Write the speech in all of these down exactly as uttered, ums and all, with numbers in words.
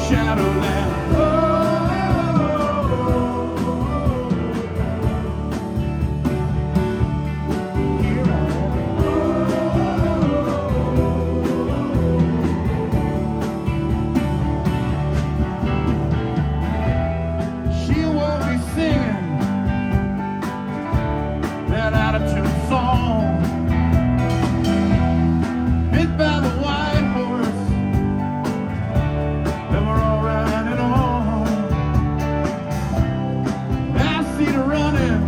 Shadowland. Oh, here I am. She won't be singing that attitude song. Hit by the white horse that we're all riding on. I see her running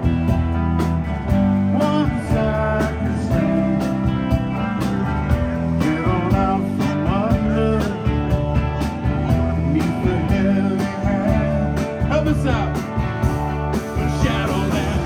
one side the street. Get on out from under beneath the heavy hand. Help us out. The Shadowland.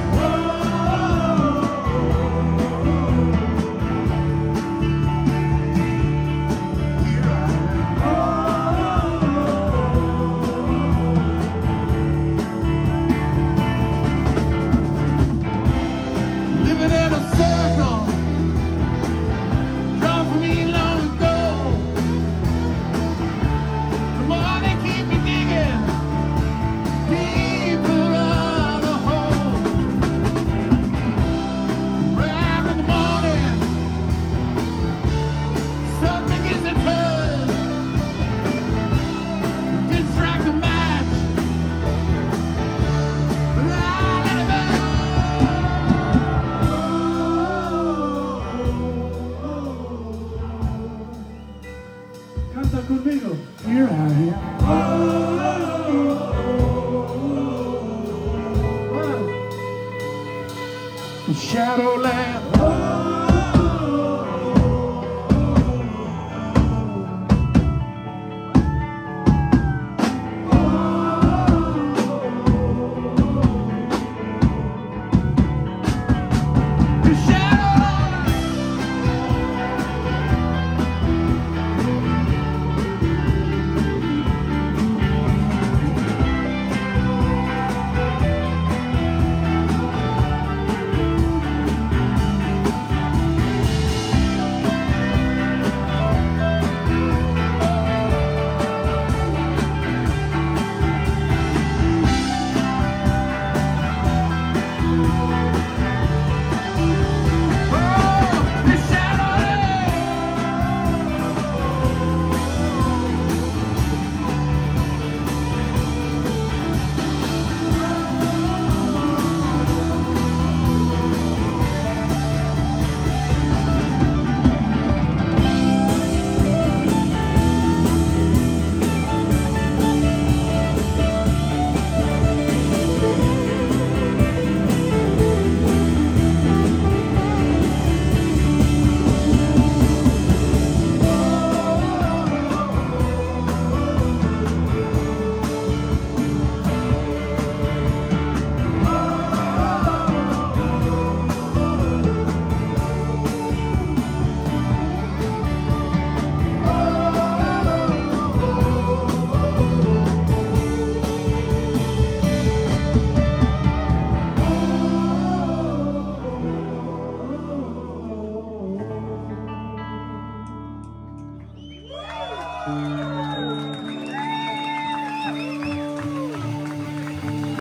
Living in a circle, drawn from me long ago. The more they keep me digging, deeper are the hole. Right in the morning, something gets it buzz. Just strike a match, but I let it burn. Canta conmigo. Here I am. Shadowland. Thank you.